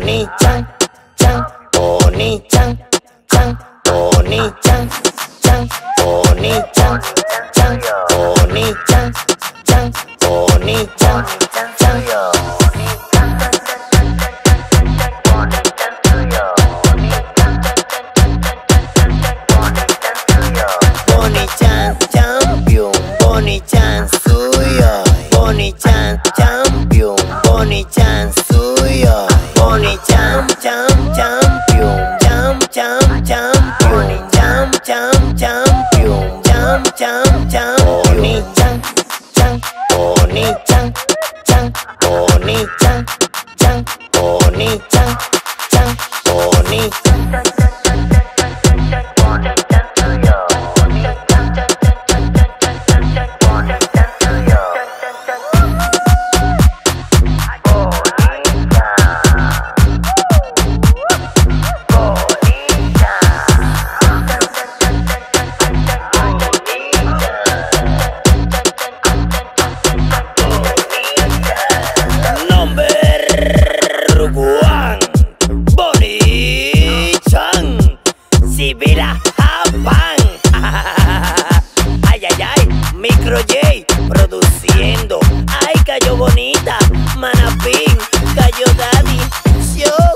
Bonnie-chan, chan, Bonnie-chan, chan, Bonnie-chan, chan, Bonnie-chan, chan, Bonnie-chan, chan, Bonnie-chan, chan. Bonnie-chan champion, Bonnie-chan suyo, Bonnie-chan champion, Bonnie-chan suyo, Bonnie-chan champion, champion, champion, champion, champion, Bonnie-chan, chan, Bonnie-chan, chan, Bonnie-chan, chan, Bonnie-chan, chan, Bonnie-chan. Sibila Japan. Ay, ay, ay, Micro J produciendo. Ay, cayó bonita, Manapín, cayó Daddy. Yo.